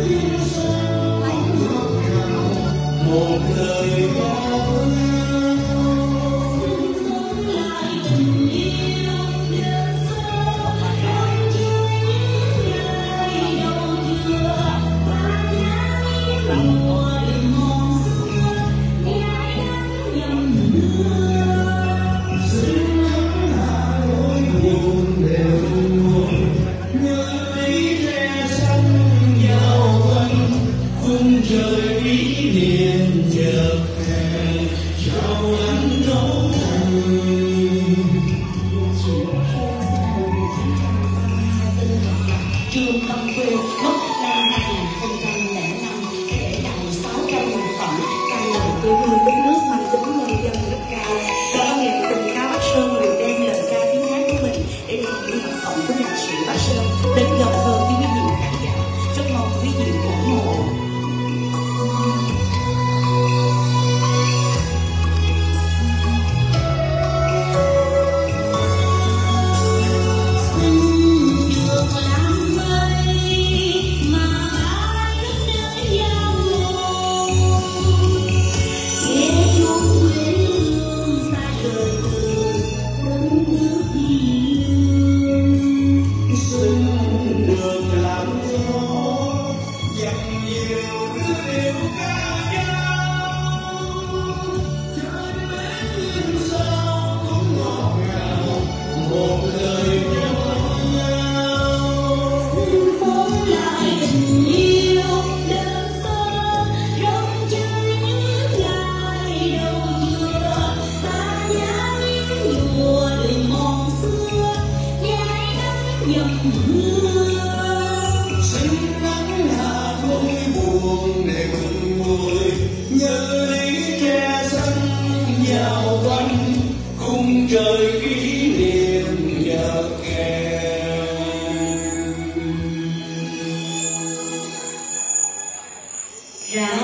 một lời trời ý niệm nhập hẹn chào anh nấu Trương Tâm Quê mất năm 2005 để lại 600 nhạc phẩm ca ngợi quê hương đất nước mang tính nhân dân rất cao. Và ban nhạc tình ca Bắc Sơn đều đem lời ca tiếng hát của mình để được những nhạc phẩm của nhạc sĩ Bắc Sơn đến gần hơn với quý vị khán giả. Rất mong quý vị ủng hộ. Xin nắng hạ thôi buồn để mừng mùi nhớ lý tre xanh dạo quanh khung trời kỷ niệm nhạc kèn.